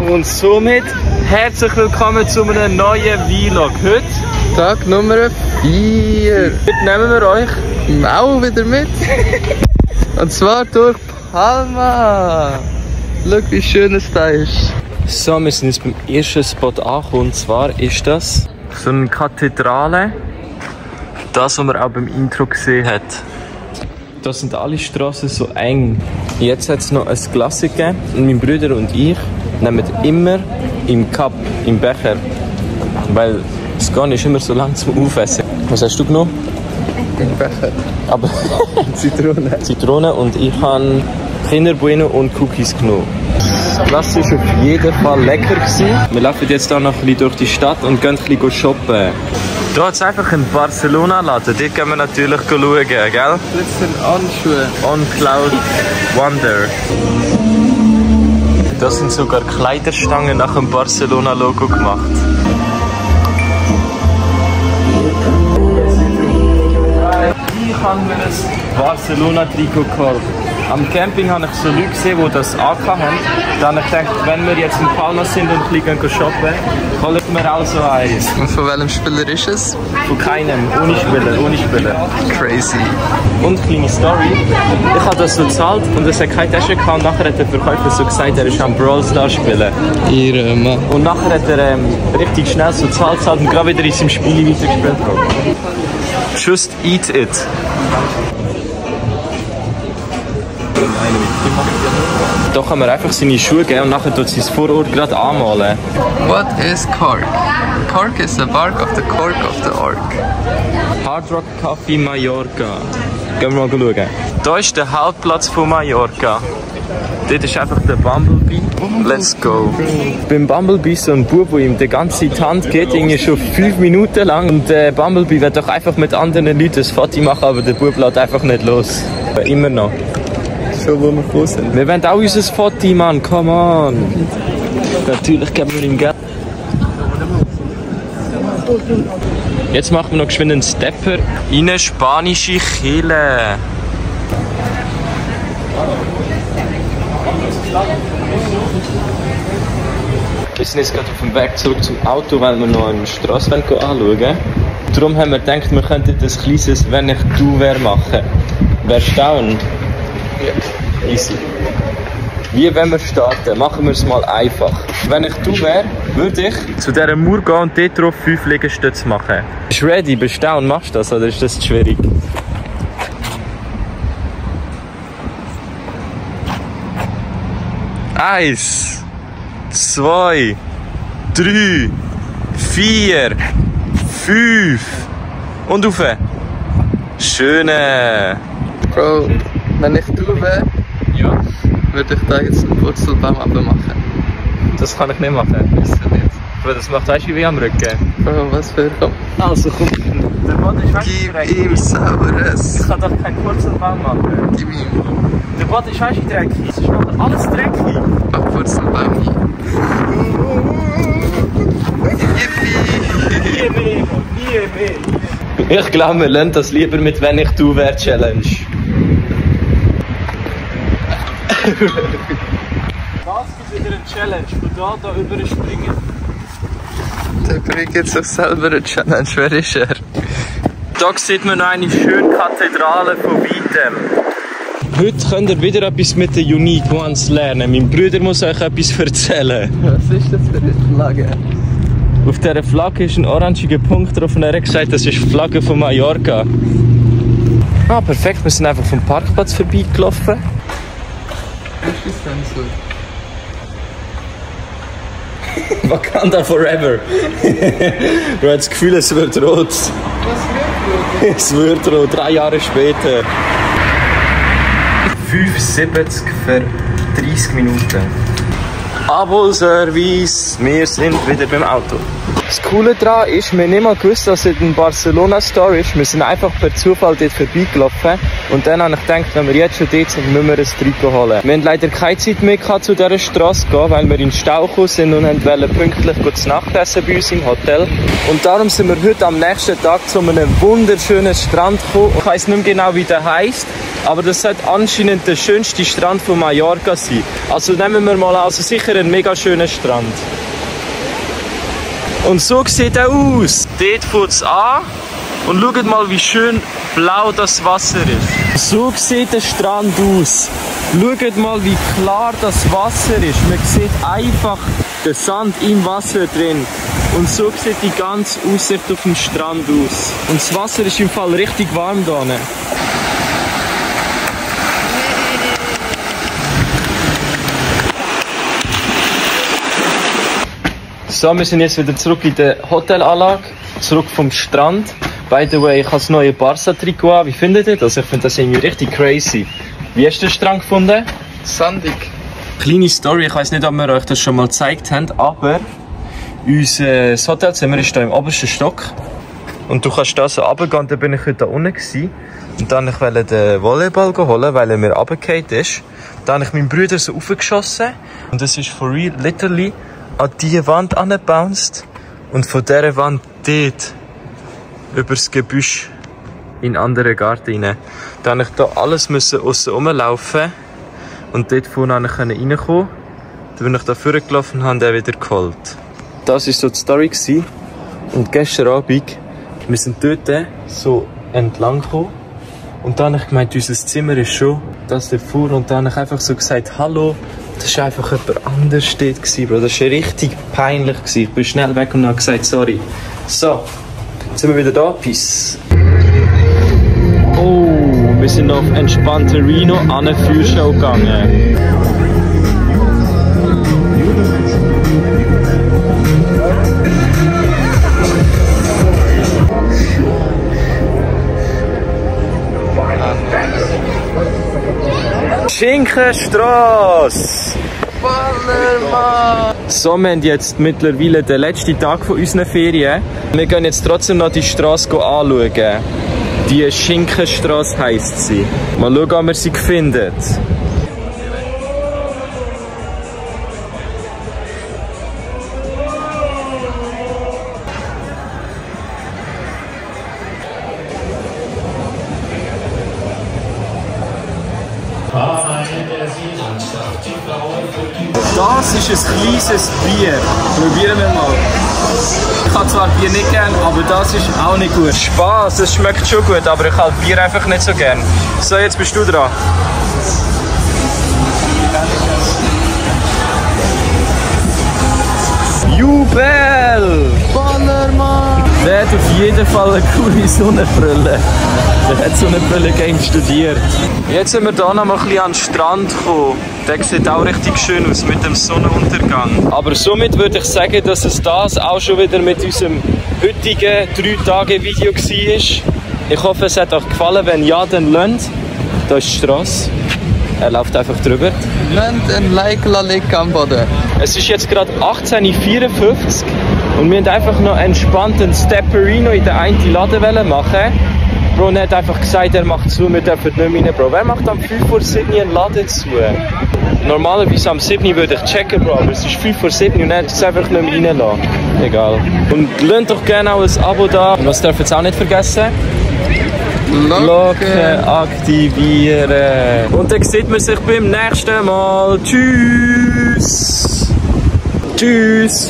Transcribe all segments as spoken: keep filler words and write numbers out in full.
Und somit herzlich willkommen zu einem neuen Vlog. Heute Tag Nummer vier. Heute nehmen wir euch auch wieder mit. Und zwar durch Palma. Schau, wie schön es da ist. So, wir sind jetzt beim ersten Spot angekommen. Und zwar ist das so eine Kathedrale. Das, was man auch beim Intro gesehen hat. Da sind alle Straßen so eng. Jetzt hat es noch ein Glas gegeben. Und mein Bruder und ich nehmen immer im Cup, im Becher. Weil das Garn ist immer so lang zum Aufessen. Was hast du genommen? Im Becher. Aber Zitrone. Zitrone und ich habe Kinder Bueno und Cookies genommen. Das Glas war auf jeden Fall lecker gewesen. Wir laufen jetzt hier noch ein bisschen durch die Stadt und gehen ein bisschen shoppen. Hier hat es einfach einen Barcelona-Laden. Dort gehen wir natürlich schauen, gell? Das sind Anschuhe. On Cloud Wonder. Da sind sogar Kleiderstangen nach dem Barcelona-Logo gemacht. Ich habe mir ein Barcelona-Trikot gekauft. Am Camping habe ich so Leute gesehen, die das angehabt haben. Dann habe ich gedacht, wenn wir jetzt in Palma sind und ein bisschen shoppen, holen wir auch so eins. Und von welchem Spieler ist es? Von keinem, ohne Spieler, ohne Spieler. Crazy. Und kleine Story, ich habe das so gezahlt und es hat keine Tasche gehabt und nachher hat der Verkäufer so gesagt, er ist am Brawl Stars spielen. Ihre Mann. Und nachher hat er ähm, richtig schnell so gezahlt, gezahlt und gerade wieder in seinem Spiel weitergespielt. Just eat it. Da kann man einfach seine Schuhe geben und nachher tut sie es vor Ort gerade anmalen. What is Cork? Cork is the bark of the cork of the orc. Hard Rock Café Mallorca. Gehen wir mal schauen. Hier ist der Hauptplatz von Mallorca. Dort ist einfach der Bumblebee. Let's go. Beim Bumblebee so ein Bub, der ihm die ganze Zeit die Hand geht, irgendwie schon fünf Minuten lang. Und der Bumblebee will doch einfach mit anderen Leuten ein Foto machen, aber der Bub lässt einfach nicht los. Immer noch. Schon, wo wir gekommen sind. Wir wollen auch unser Foto, Mann. Come on. Natürlich geben wir ihm Geld. Jetzt machen wir noch geschwind einen Stepper in eine spanische Kirche. Wir sind jetzt gerade auf dem Weg zurück zum Auto, weil wir noch eine Strasse anschauen wollen. Darum haben wir gedacht, wir könnten das kleines «Wenn ich du wär» machen. Wärst du down? Ja. Easy. Wie wenn wir starten, machen wir es mal einfach. Wenn ich du wär, würde ich zu dieser Mauer gehen und dort drauf fünf Liegestütze machen. Bist du ready? Bist du down? Machst du das oder ist das zu schwierig? Eins, zwei, drei, vier, fünf und rauf. Schöne. Bro, wenn ich du wäre, Ja. würde ich da jetzt einen Purzelbaum abmachen. Das kann ich nicht machen. Wieso nicht? Aber das macht weißt du wie am Rücken. Bro, was für komm. Also komm. Der Boden ist weißt Gib dreckig. ihm Saures. Ich kann doch keinen Purzelbaum machen. Gib ihm. Der Boden ist weißt du dreckig. Es ist nachher alles dreckig. Mach Purzelbaum hin. Yippie! Nie mehr, nie mehr. Ich glaube, wir lernen das lieber mit «Wenn ich du wär» Challenge. Das gibt wieder eine Challenge, von da da überspringen. Der bringt jetzt sich selber eine Challenge. Wer ist er? Da sieht man noch eine schöne Kathedrale von weitem. Heute könnt ihr wieder etwas mit den Unique Ones lernen. Mein Bruder muss euch etwas erzählen. Was ist das für eine Flagge? Auf dieser Flagge ist ein orangiger Punkt drauf und er hat gesagt, das ist die Flagge von Mallorca. Ah, perfekt, wir sind einfach vom Parkplatz vorbeigelaufen. Was ist das denn so? Wakanda Forever. Du hast das Gefühl, es wird rot. Was wird Es wird rot, drei Jahre später. fünf siebzig für dreißig Minuten. Abo-Service, wir sind wieder beim Auto. Das Coole daran ist, wir haben nicht mal gewusst, dass es in Barcelona Store ist. Wir sind einfach per Zufall dort vorbeigelaufen. Und dann habe ich gedacht, wenn wir jetzt schon dort sind, müssen wir ein Trikot holen. Wir haben leider keine Zeit mehr gehabt, zu dieser Straße zu gehen, weil wir in den Stau gekommen sind und wollten pünktlich gut zu Nacht essen bei uns im Hotel. Und darum sind wir heute am nächsten Tag zu einem wunderschönen Strand gekommen. Ich weiss nicht mehr genau, wie der heisst, aber das sollte anscheinend der schönste Strand von Mallorca sein. Also nehmen wir mal an, also sicher ein mega schöner Strand. Und so sieht er aus. Dort fängt es an und schaut mal, wie schön blau das Wasser ist. So sieht der Strand aus. Schaut mal, wie klar das Wasser ist. Man sieht einfach den Sand im Wasser drin. Und so sieht die ganze Aussicht auf dem Strand aus. Und das Wasser ist im Fall richtig warm da. So, wir sind jetzt wieder zurück in der Hotelanlage, zurück vom Strand. By the way, ich habe das neue Barca-Trikot an. Wie findet ihr das? Ich finde das irgendwie richtig crazy. Wie hast du den Strand gefunden? Sandig. Kleine Story, ich weiß nicht, ob wir euch das schon mal gezeigt haben, aber unser Hotelzimmer ist hier im obersten Stock. Und du kannst da so runtergehen, und dann bin ich heute da unten gewesen. Und dann wollte ich den Volleyball holen, weil er mir runtergefallen ist. Dann habe ich meinen Bruder so raufgeschossen. Und das ist for real, literally, an diese Wand angebounced und von dieser Wand dort über das Gebüsch in einen anderen Garten rein. Dann musste ich hier alles aussen rumlaufen und dort vorne konnte ich reinkommen. Dann bin ich da vorgelaufen und habe den wieder geholt. Das war so die Story. Und gestern Abend, wir sind dort so entlang gekommen und dann habe ich gemeint, unser Zimmer ist schon das davor und dann habe ich einfach so gesagt, hallo. Das war einfach jemand anders dort, Bro. Das war richtig peinlich. Ich bin schnell weg und habe gesagt, sorry. So, jetzt sind wir wieder da. Peace. Oh, wir sind auf entspannte Reno an eine Führshow gegangen. Schinkenstrasse! Ballermann! So, wir haben jetzt mittlerweile den letzten Tag von unseren Ferien. Wir gehen jetzt trotzdem noch die Strasse anschauen. Die Schinkenstrasse heisst sie. Mal schauen, ob wir sie finden. Das ist ein kleines Bier. Probieren wir mal. Ich habe zwar Bier nicht gern, aber das ist auch nicht gut. Spaß, es schmeckt schon gut, aber ich habe Bier einfach nicht so gern. So, jetzt bist du dran. Jubel! Ballermann! Der hat auf jeden Fall eine coole Sonnenbrille. Der hat Sonnenbrille Game studiert. Jetzt sind wir hier noch mal ein bisschen an den Strand gekommen. Der sieht auch richtig schön aus mit dem Sonnenuntergang. Aber somit würde ich sagen, dass es das auch schon wieder mit unserem heutigen drei Tage Video war. Ich hoffe, es hat euch gefallen. Wenn ja, dann lasst. Da ist die Strasse. Er läuft einfach drüber. Lasst ein Like liken am Boden. Es ist jetzt gerade achtzehn Uhr vierundfünfzig und wir wollten einfach noch entspannt einen Stepperino in den einen Laden machen. Bro, er hat einfach gesagt, er macht zu, wir dürfen nicht mehr rein, Bro. Wer macht am fünf Uhr sieben einen Laden zu? Normalerweise am sieben würde ich checken, Bro, aber es ist fünf Uhr sieben und er hat es einfach nicht mehr reinlassen. Egal. Und lasst doch gerne auch ein Abo da. Und was dürfen ihr auch nicht vergessen? Glocke aktivieren. Und dann sieht man sich beim nächsten Mal. Tschüss. Tschüss.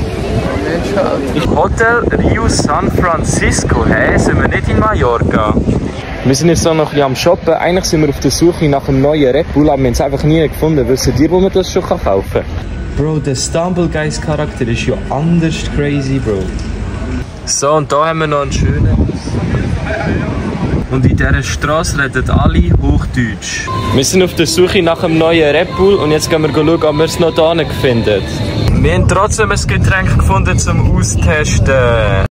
Hotel Rio San Francisco. Hä? Hey, sind wir nicht in Mallorca? Wir sind jetzt noch ein bisschen am Shoppen. Eigentlich sind wir auf der Suche nach einem neuen Red Bull, aber wir haben es einfach nie gefunden. Wisst ihr, wo man das schon kaufen kann? Bro, der Stumblegeist Charakter ist ja anders crazy, Bro. So, und da haben wir noch einen schönen. Und in dieser Straße reden alle Hochdeutsch. Wir sind auf der Suche nach einem neuen Red Bull und jetzt gehen wir schauen, ob wir es noch da finden. Wir haben trotzdem ein Getränk gefunden zum Austesten.